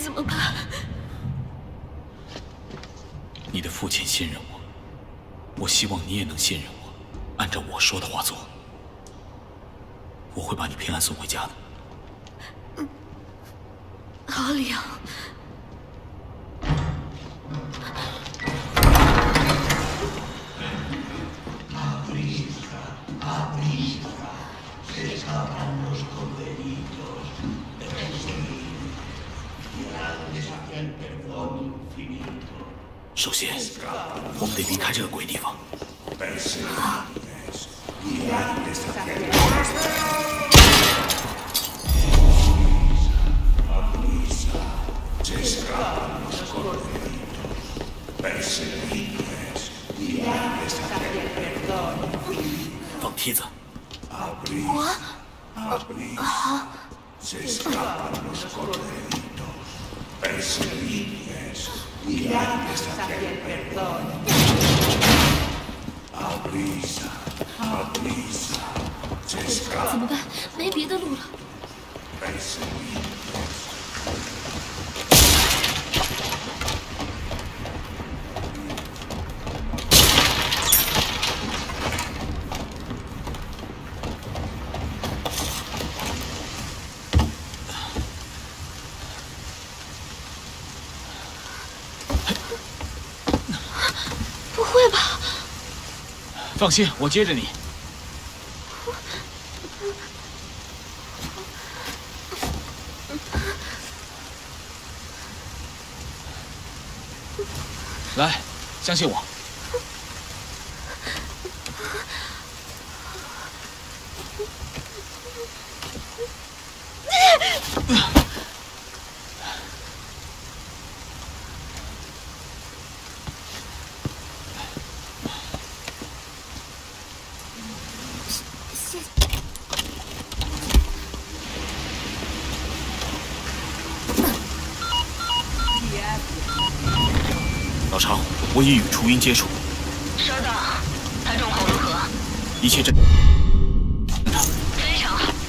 怎么办？ 你的父亲信任我，我希望你也能信任我，按照我说的话做。我会把你平安送回家的。 阿良。 首先，我们得离开这个鬼地方。放梯子。 怎么办？没别的路了。不会吧？ 放心，我接着你。 来，相信我。 谢谢。 老常，我已与雏鹰接触。 收到，他状况如何？ 一切正常。 非常好。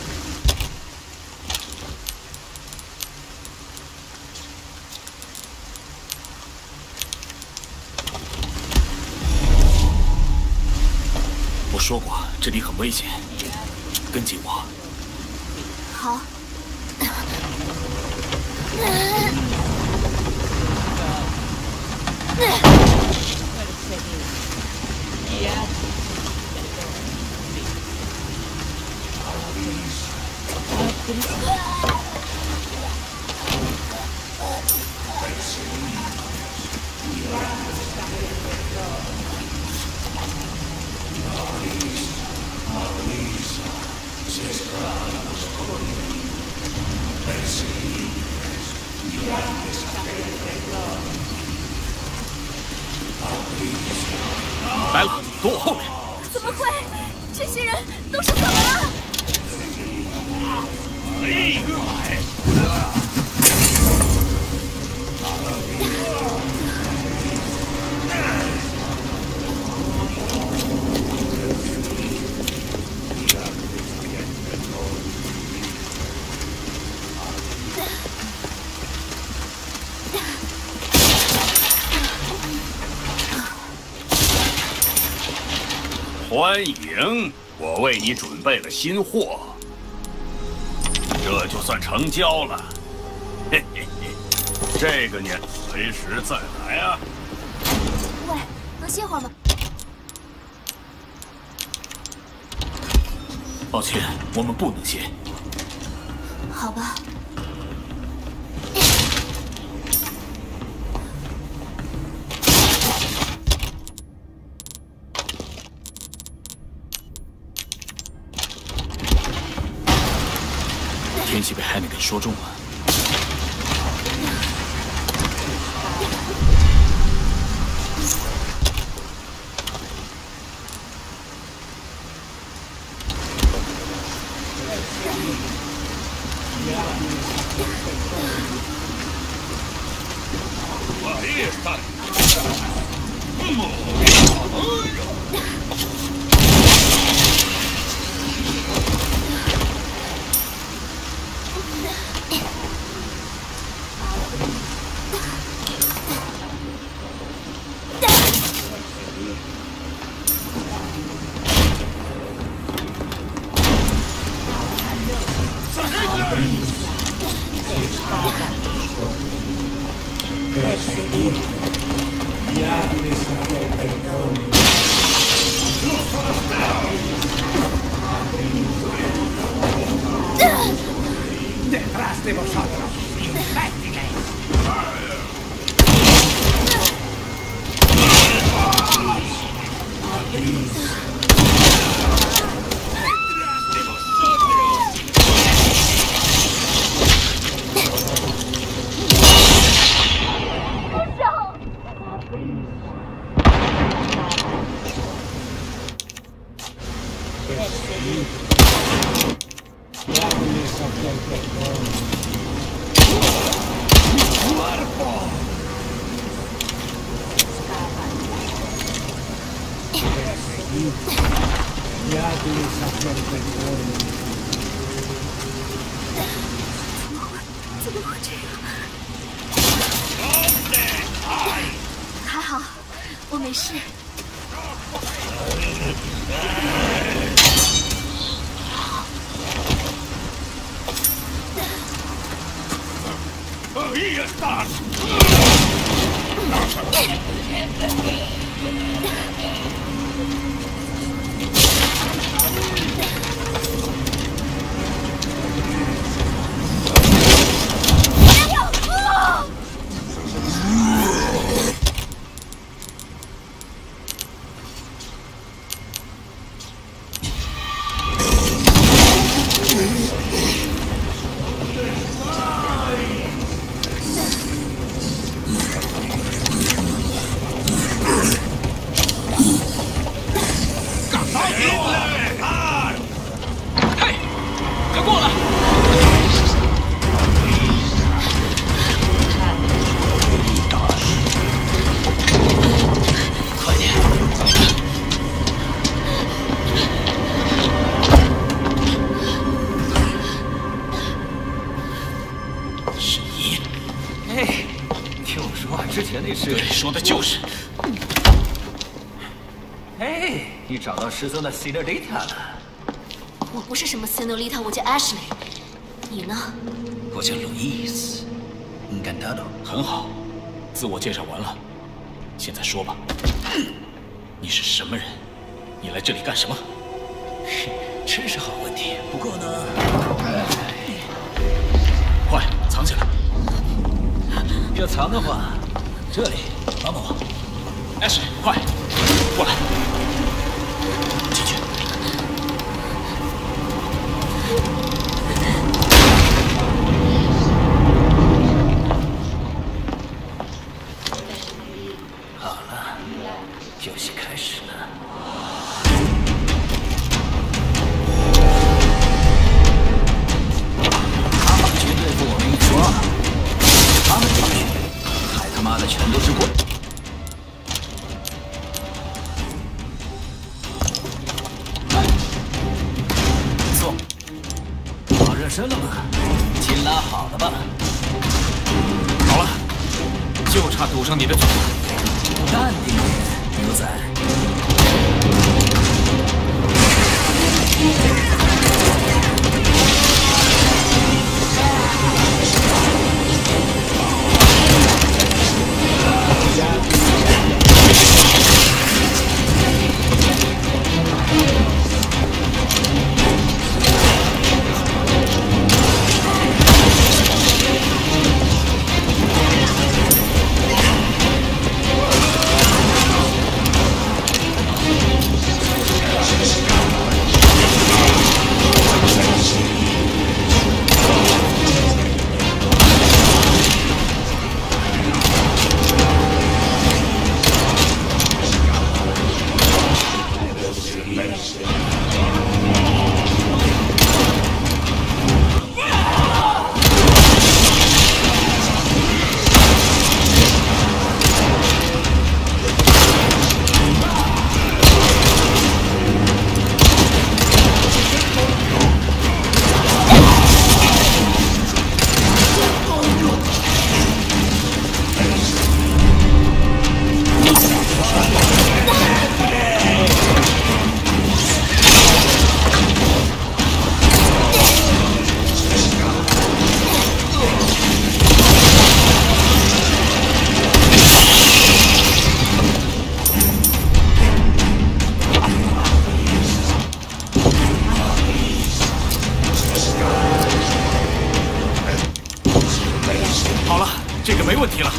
我说过，这里很危险，跟紧我。 好。 来了，躲我后面。 怎么会？这些人都是怎么了？ 欢迎，我为你准备了新货，这就算成交了。嘿嘿嘿，这个年随时再来啊！ 喂，能歇会儿吗？ 抱歉，我们不能歇。 好吧。 天气被汉尼根说中了。 Detrás de vosotros, infértiles. 怎么会这样？还好，我没事。 Ahí estás. 之前那是对，说的就是。 哎，你找到失踪的 Senorita 了？ 我不是什么 Senorita， 我叫 Ashley。你呢？ 我叫 Luis Encantado。 很好，自我介绍完了，现在说吧，你是什么人？你来这里干什么？ 真是好问题。不过呢， 快藏起来！ 要藏的话，这里帮帮我。 Ashley，快过来，进去。 好了，游戏开始了。他们绝对不我们一说二，他们上去还他妈的全都是棍。坐，好热身了吗？筋拉好了吧？ 好了，就差堵上你的嘴。 淡定点，牛仔。 问题了。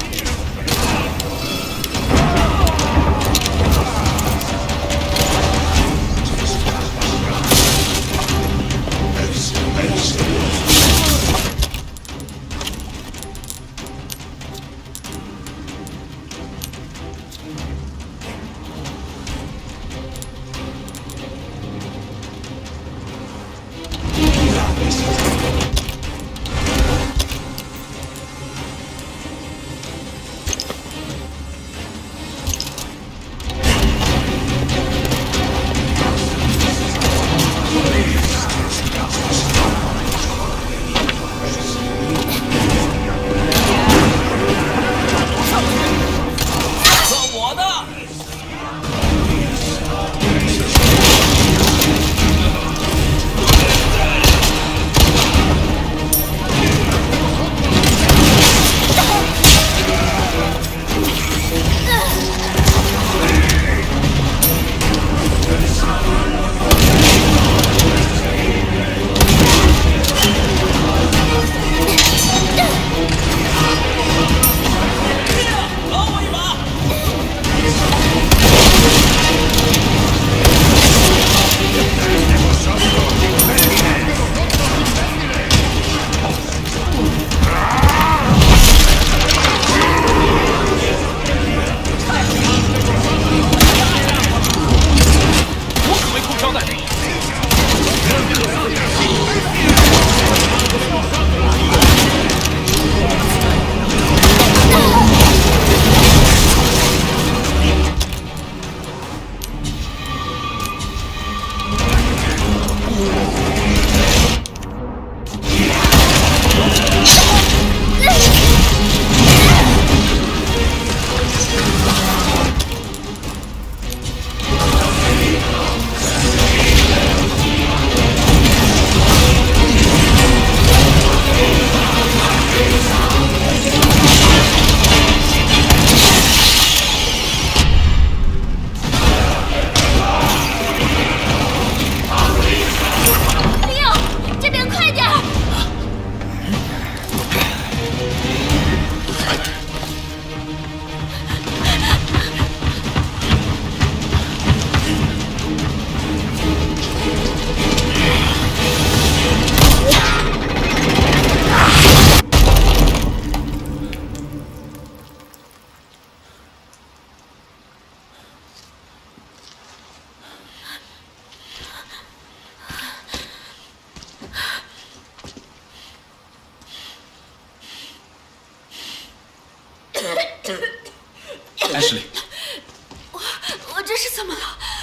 安什莉， 我这是怎么了？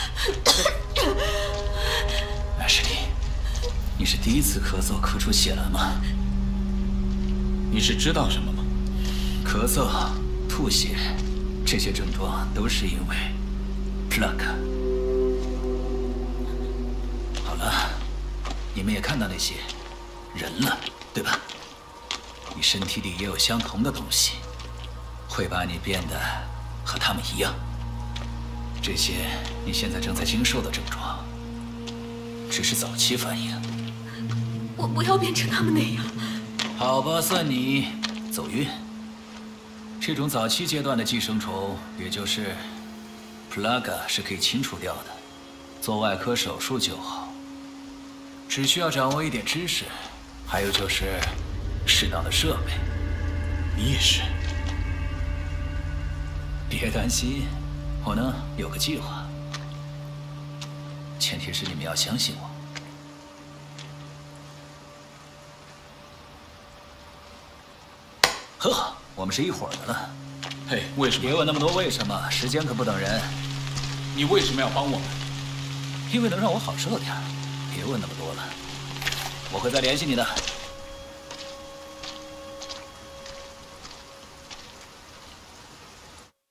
安什莉，你是第一次咳嗽咳出血来吗？ 你是知道什么吗？ 咳嗽、吐血，这些症状都是因为 plague。好了，你们也看到那些人了，对吧？你身体里也有相同的东西，会把你变得和他们一样。这些你现在正在经受的症状，只是早期反应。 我不要变成他们那样。 好吧，算你走运。这种早期阶段的寄生虫，也就是 plague， 是可以清除掉的，做外科手术就好。只需要掌握一点知识，还有就是适当的设备。 你也是。 别担心，我呢有个计划，前提是你们要相信我。很好，我们是一伙的了。 嘿，为什么？ 别问那么多为什么，时间可不等人。 你为什么要帮我们？ 因为能让我好受点。别问那么多了，我会再联系你的。